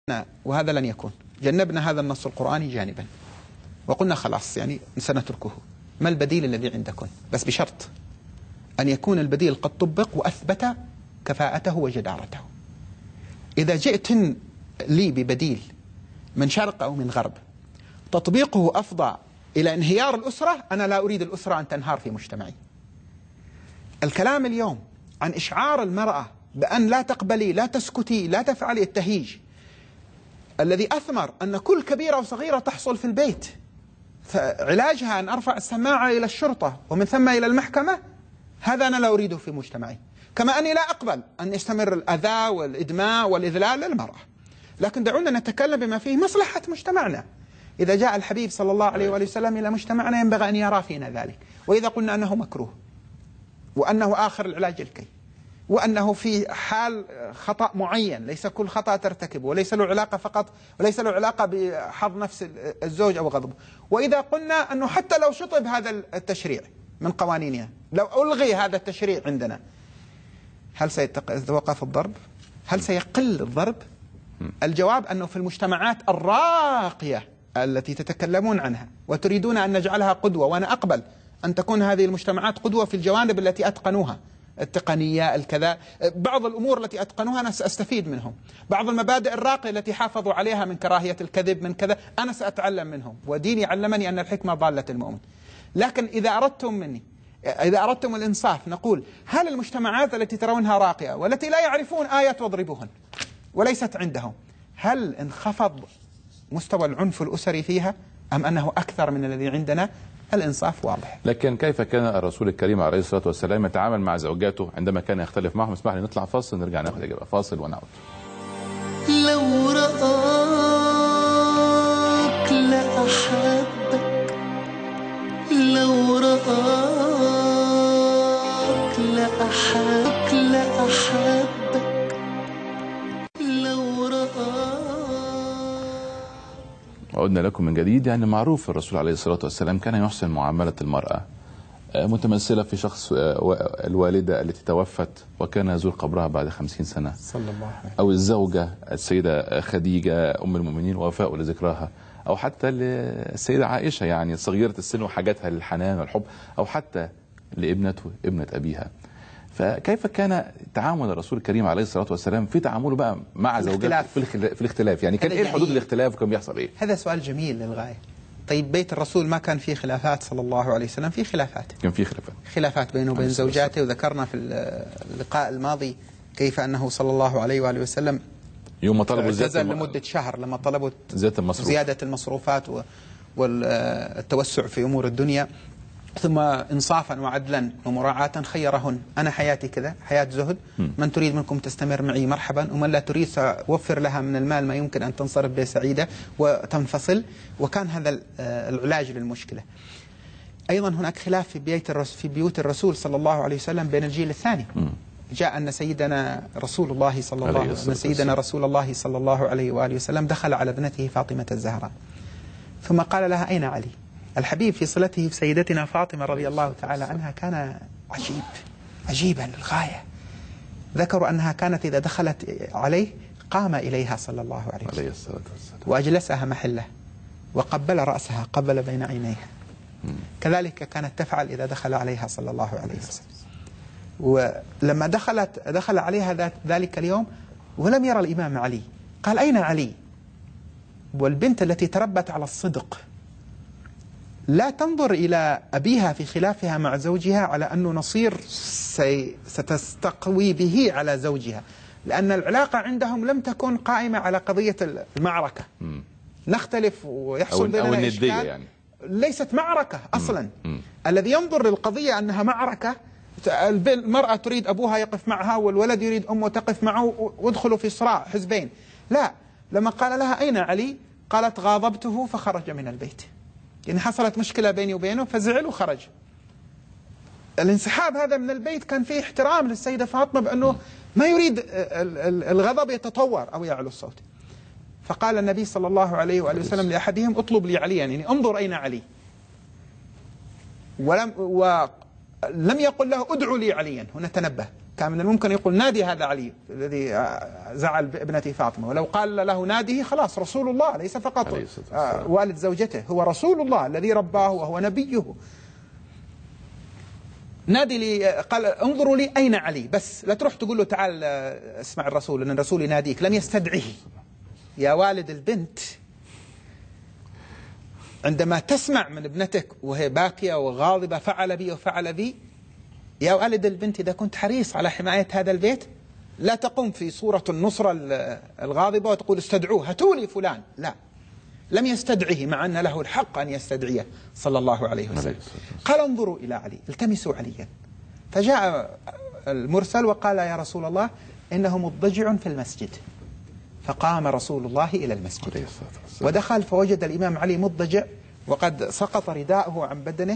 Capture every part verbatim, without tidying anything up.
وهذا لن يكون. جنبنا هذا النص القرآني جانبا وقلنا خلاص يعني سنتركه. ما البديل الذي عندكم؟ بس بشرط أن يكون البديل قد طبق وأثبت كفاءته وجدارته. إذا جئتن لي ببديل من شرق أو من غرب تطبيقه أفضى إلى انهيار الأسرة، أنا لا أريد الأسرة أن تنهار في مجتمعي. الكلام اليوم عن إشعار المرأة بأن لا تقبلي، لا تسكتي، لا تفعلي التهيج، الذي أثمر أن كل كبيرة وصغيرة تحصل في البيت، فعلاجها أن أرفع السماعة إلى الشرطة ومن ثم إلى المحكمة، هذا أنا لا أريده في مجتمعي. كما أني لا أقبل أن يستمر الأذى والإدماء والإذلال للمرأة، لكن دعونا نتكلم بما فيه مصلحة مجتمعنا. إذا جاء الحبيب صلى الله عليه وآله وسلم إلى مجتمعنا ينبغي أن يرى فينا ذلك. وإذا قلنا أنه مكروه وأنه آخر العلاج الكي وأنه في حال خطأ معين، ليس كل خطأ ترتكبه وليس له علاقة فقط وليس له علاقة بحظ نفس الزوج أو غضبه، وإذا قلنا أنه حتى لو شطب هذا التشريع من قوانيننا، لو ألغي هذا التشريع عندنا، هل سيتوقف الضرب؟ هل سيقل الضرب؟ الجواب أنه في المجتمعات الراقية التي تتكلمون عنها وتريدون أن نجعلها قدوة، وأنا أقبل أن تكون هذه المجتمعات قدوة في الجوانب التي أتقنوها، التقنية الكذا، بعض الأمور التي أتقنوها أنا سأستفيد منهم، بعض المبادئ الراقية التي حافظوا عليها من كراهية الكذب من كذا أنا سأتعلم منهم، وديني علمني أن الحكمة ضالة المؤمن. لكن إذا أردتم مني، إذا أردتم الإنصاف، نقول هل المجتمعات التي ترونها راقية والتي لا يعرفون آية واضربوهن وليست عندهم، هل انخفض مستوى العنف الأسري فيها أم أنه أكثر من الذي عندنا؟ الإنصاف واضح. لكن كيف كان الرسول الكريم عليه الصلاة والسلام يتعامل مع زوجاته عندما كان يختلف معهم؟ اسمح لي نطلع فاصل نرجع ناخذ إجابة. فاصل ونعود. لو رآك لأحبك، لو رآك لأحبك لأحبك، لو رآك. عدنا لكم من جديد. يعني معروف الرسول عليه الصلاة والسلام كان يحسن معاملة المرأة، متمثلة في شخص الوالدة التي توفت وكان يزور قبرها بعد خمسين سنة صلى الله عليه وسلم، أو الزوجة السيدة خديجة أم المؤمنين ووفاء لذكراها، أو حتى السيدة عائشة يعني صغيرة السن وحاجتها للحنان والحب، أو حتى لابنته ابنة أبيها. فكيف كان تعامل الرسول الكريم عليه الصلاة والسلام في تعامله بقى مع زوجته في, في الاختلاف؟ يعني كان إيه حدود الاختلاف وكان بيحصل إيه؟ هذا سؤال جميل للغاية. طيب بيت الرسول ما كان فيه خلافات صلى الله عليه وسلم؟ فيه خلافات، كان فيه خلافات خلافات بينه وبين زوجاته، وذكرنا في اللقاء الماضي كيف أنه صلى الله عليه وآله وسلم يوم ما طلبوا اعتزل لمدة شهر لما طلبوا المصروف. زيادة المصروفات والتوسع في أمور الدنيا، ثم إنصافا وعدلا ومراعاة خيرهن: أنا حياتي كذا، حياة زهد، من تريد منكم تستمر معي مرحبا، ومن لا تريد سأوفر لها من المال ما يمكن أن تنصرف به سعيدة وتنفصل. وكان هذا العلاج للمشكلة. أيضا هناك خلاف في بيت الرسول، في بيوت الرسول صلى الله عليه وسلم بين الجيل الثاني. جاء أن سيدنا رسول الله صلى الله عليه وسلم سيدنا رسول الله صلى الله عليه وآله وسلم دخل على ابنته فاطمة الزهراء ثم قال لها: أين علي؟ الحبيب في صلته بسيدتنا فاطمة رضي الله تعالى عنها كان عجيب، عجيبا للغاية. ذكروا أنها كانت إذا دخلت عليه قام إليها صلى الله عليه وسلم وأجلسها محله وقبل رأسها، قبل بين عينيها. كذلك كانت تفعل إذا دخل عليها صلى الله عليه وسلم. ولما دخلت دخل عليها ذلك اليوم ولم يرى الإمام علي، قال: أين علي؟ والبنت التي تربت على الصدق لا تنظر إلى أبيها في خلافها مع زوجها على أنه نصير ستستقوي به على زوجها، لأن العلاقة عندهم لم تكن قائمة على قضية المعركة. م. نختلف ويحصل بيننا إشكال، يعني ليست معركة أصلا. م. م. الذي ينظر للقضية أنها معركة، المرأة تريد أبوها يقف معها والولد يريد أمه تقف معه وادخلوا في صراع حزبين. لا، لما قال لها: أين علي؟ قالت: غاضبته فخرج من البيت. يعني حصلت مشكلة بيني وبينه فزعل وخرج. الانسحاب هذا من البيت كان فيه احترام للسيدة فاطمة بأنه ما يريد الغضب يتطور أو يعلو الصوت. فقال النبي صلى الله عليه وآله وسلم لأحدهم: اطلب لي عليا، يعني انظر أين علي. ولم ولم يقل له ادعو لي عليا، هنا تنبه، كان من الممكن يقول نادي هذا علي الذي زعل بابنتي فاطمة، ولو قال له ناديه خلاص رسول الله ليس فقط والد زوجته، هو رسول الله الذي رباه وهو نبيه. نادي لي، قال انظروا لي أين علي، بس لا تروح تقول له تعال اسمع الرسول، لأن الرسول يناديك، لم يستدعيه. يا والد البنت، عندما تسمع من ابنتك وهي باكية وغاضبة فعل بي وفعل بي، يا والد البنت إذا كنت حريص على حماية هذا البيت لا تقوم في صورة النصرة الغاضبة وتقول استدعوه هاتوا لي فلان، لا، لم يستدعه مع أن له الحق أن يستدعيه صلى الله عليه وسلم. قال انظروا إلى علي، التمسوا عليا. فجاء المرسل وقال يا رسول الله إنه مضطجع في المسجد. فقام رسول الله إلى المسجد ودخل فوجد الإمام علي مضطجع وقد سقط رداءه عن بدنه،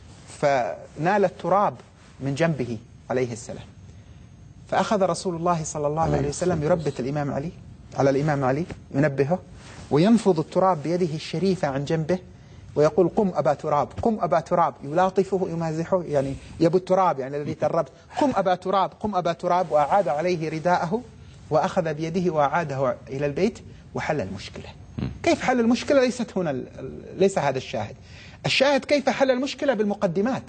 فنال التراب من جنبه عليه السلام. فأخذ رسول الله صلى الله عليه وسلم يربت الإمام علي على الإمام علي، ينبهه وينفض التراب بيده الشريفة عن جنبه ويقول قم أبا تراب، قم أبا تراب، يلاطفه يمازحه، يعني يبو التراب يعني الذي تربت، قم أبا تراب، قم أبا تراب، وأعاد عليه رداءه وأخذ بيده وأعاده إلى البيت وحل المشكلة. كيف حل المشكلة؟ ليست هنا، ليس هذا الشاهد. الشاهد كيف حل المشكلة بالمقدمات.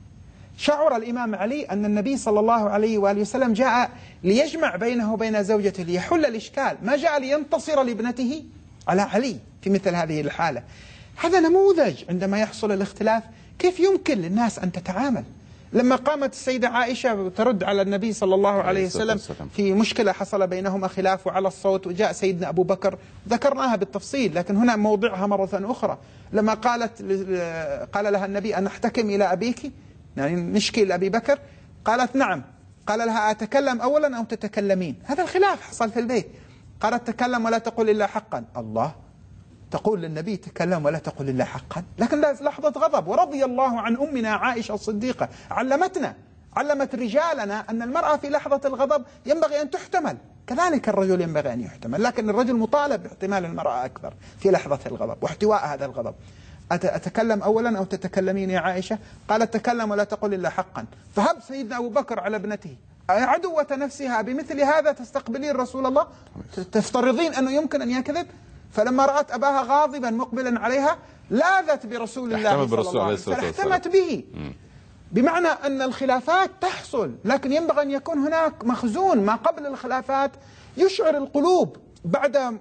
شعر الإمام علي أن النبي صلى الله عليه وآله وسلم جاء ليجمع بينه وبين زوجته ليحل الإشكال، ما جاء لينتصر لابنته على علي في مثل هذه الحالة. هذا نموذج عندما يحصل الاختلاف كيف يمكن للناس أن تتعامل. لما قامت السيدة عائشة ترد على النبي صلى الله عليه وسلم في مشكلة حصل بينهما خلاف على الصوت، وجاء سيدنا أبو بكر، ذكرناها بالتفصيل لكن هنا موضعها مرة أخرى، لما قالت قال لها النبي أن نحتكم إلى أبيك، يعني نشكي لأبي بكر، قالت نعم. قال لها أتكلم أولا أو تتكلمين؟ هذا الخلاف حصل في البيت. قالت تكلم ولا تقول إلا حقا. الله، تقول للنبي تكلم ولا تقول إلا حقا؟ لكن لحظة غضب. ورضي الله عن أمنا عائشة الصديقة، علمتنا علمت رجالنا أن المرأة في لحظة الغضب ينبغي أن تحتمل، كذلك الرجل ينبغي أن يحتمل، لكن الرجل مطالب باحتمال المرأة أكثر في لحظة الغضب واحتواء هذا الغضب. أتكلم أولا أو تتكلمين يا عائشة؟ قالت تكلم ولا تقل إلا حقا. فهب سيدنا أبو بكر على ابنته عدوة نفسها بمثل هذا تستقبلين رسول الله؟ تفترضين أنه يمكن أن يكذب؟ فلما رأت أباها غاضبا مقبلا عليها لاذت برسول الله صلى الله عليه وسلم، احتمت به. بمعنى أن الخلافات تحصل، لكن ينبغي أن يكون هناك مخزون ما قبل الخلافات يشعر القلوب بعد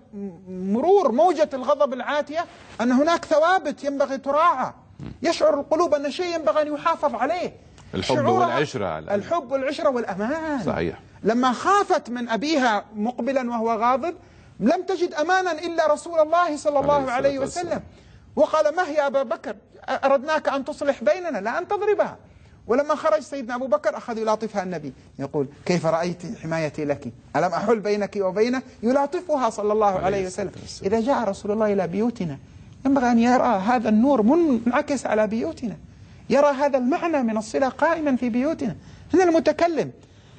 مرور موجة الغضب العاتية أن هناك ثوابت ينبغي تراعى. يشعر القلوب أن شيء ينبغي أن يحافظ عليه، الحب والعشرة على الحب والعشرة والأمان. صحيح. لما خافت من أبيها مقبلا وهو غاضب لم تجد أمانا إلا رسول الله صلى الله عليه وسلم، وقال ما هي أبا بكر، أردناك أن تصلح بيننا لا أن تضربها. ولما خرج سيدنا أبو بكر أخذ يلاطفها النبي، يقول كيف رأيت حمايتي لك، ألم أحل بينك وبينه؟ يلاطفها صلى الله عليه وسلم. إذا جاء رسول الله إلى بيوتنا ينبغي أن يرى هذا النور منعكس على بيوتنا، يرى هذا المعنى من الصلة قائما في بيوتنا. هنا المتكلم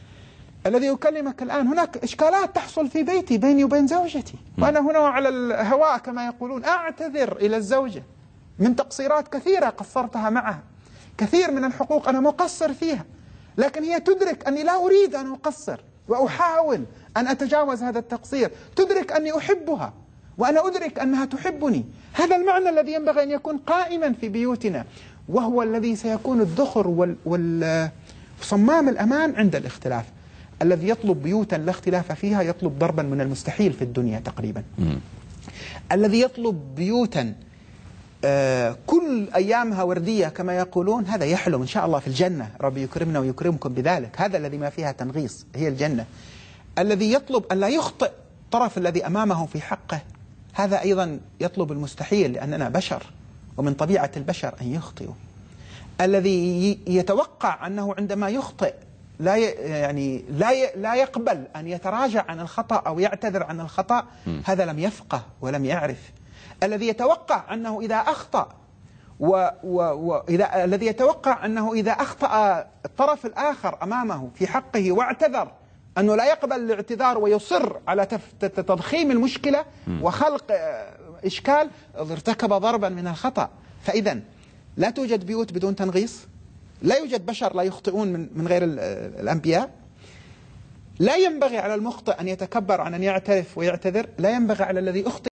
الذي يكلمك الآن، هناك إشكالات تحصل في بيتي بيني وبين زوجتي، وأنا هنا على الهواء كما يقولون أعتذر إلى الزوجة من تقصيرات كثيرة قصرتها معها، كثير من الحقوق أنا مقصر فيها، لكن هي تدرك أني لا أريد أن أقصر وأحاول أن أتجاوز هذا التقصير، تدرك أني أحبها وأنا أدرك أنها تحبني. هذا المعنى الذي ينبغي أن يكون قائما في بيوتنا، وهو الذي سيكون الذخر وصمام الأمان عند الاختلاف. الذي يطلب بيوتا لا اختلاف فيها يطلب ضربا من المستحيل في الدنيا تقريبا. مم. الذي يطلب بيوتا آه كل أيامها وردية كما يقولون، هذا يحلم إن شاء الله في الجنة، ربي يكرمنا ويكرمكم بذلك، هذا الذي ما فيها تنغيص هي الجنة. الذي يطلب أن لا يخطئ الطرف الذي أمامه في حقه، هذا أيضا يطلب المستحيل لأننا بشر ومن طبيعة البشر أن يخطئوا. الذي يتوقع أنه عندما يخطئ لا يعني لا لا يقبل أن يتراجع عن الخطأ أو يعتذر عن الخطأ، هذا لم يفقه ولم يعرف. الذي يتوقع أنه إذا أخطأ و وإذا الذي يتوقع أنه إذا أخطأ الطرف الآخر أمامه في حقه واعتذر أنه لا يقبل الاعتذار ويصر على تضخيم المشكلة وخلق إشكال، ارتكب ضربا من الخطأ. فإذا لا توجد بيوت بدون تنغيص، لا يوجد بشر لا يخطئون من من غير الأنبياء. لا ينبغي على المخطئ أن يتكبر عن أن يعترف ويعتذر، لا ينبغي على الذي أخطئ